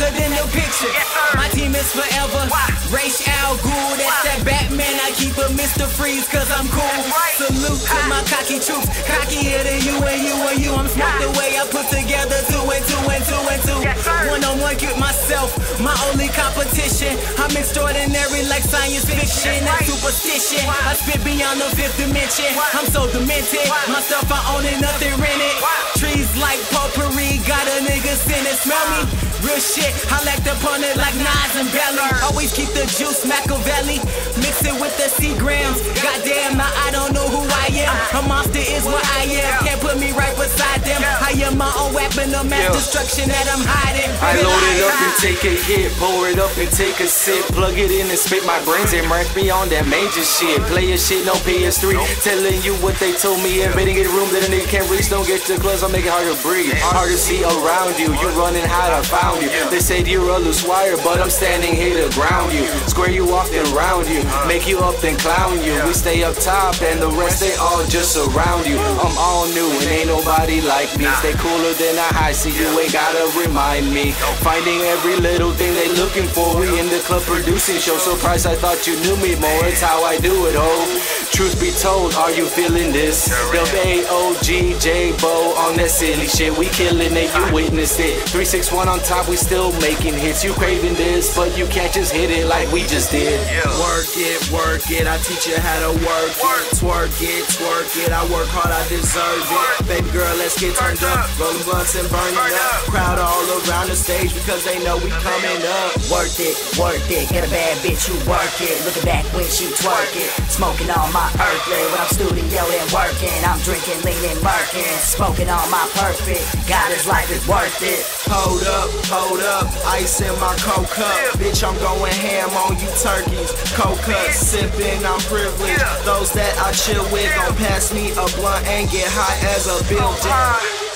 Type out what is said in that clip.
cooler than the picture. My team is forever. Ra's al Ghul, that's that Batman. I keep a Mr. Freeze cause I'm cool. Salute to my cocky troops. Cockier than you and you and you. I'm smart the way I put together two and two and two and two. One-on-one with myself, my only competition. I'm extraordinary like science fiction and superstition. I spit beyond the fifth dimension. I'm so demented. My stuff I own and nothing rented. Trees like potpourri, got a nigga sinning. Smell me? Real shit, I like to pun it like Nas and Belly. Always keep the juice, Machiavelli. Mix it with the C-grams. Goddamn, now I don't know who I am. A monster is what I am. Can't put me right beside them. I am my own weapon of mass destruction that I'm hiding. I load it up and take a hit, pour it up and take a sip, plug it in and spit my brains and mark me on that major shit. Player shit, no PS3. Telling you what they told me, invading a room that a nigga can't reach. Don't get too close, I'll make it hard to breathe, hard to see around you. You running hot, I found you. They said you're a loose wire, but I'm standing here to ground you, square you off and round you, make you up then clown you. We stay up top and the rest they all just surround you. I'm all new and ain't nobody like me. Stay cooler than a high C, you ain't gotta remind me. Finding every little thing they looking for. We in the club producing show. Surprised I thought you knew me more. It's how I do it, ho. Truth be told, are you feeling this? W-A-O-G-J-Bo on that silly shit. We killing it, you witnessed it. 361 on top, we still making hits. You craving this, but you can't just hit it like we just did. Work it, I teach you how to work it. Twerk it, I work hard, I deserve it. Baby girl, let's get turned up, rolling blunts and burning up. Crowd all around the stage because they know we coming up. Work it, get a bad bitch who work it. Looking back when she twerk it. Smoking on my earthly, when I'm studio then working. I'm drinking, leaning, murking, smoking on my perfect. God, his life is worth it. Hold up, ice in my coke cup. Bitch, I'm going ham on you turkeys. Coke cup, sipping, I'm privileged. Those that I chill with gon' pass me a blunt and get high as a building.